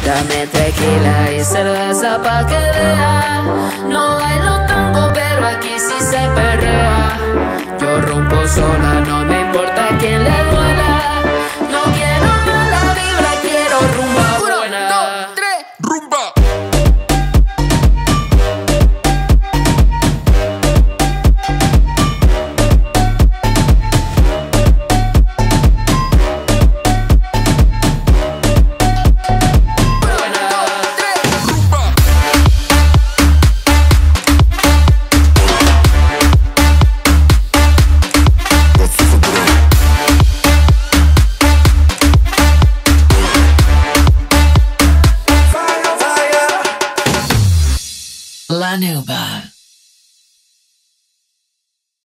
Dame tequila y cerveza pa' que vea. No bailo tango, pero aquí sí se perrea. Yo rompo sola, no me importa quién le dé.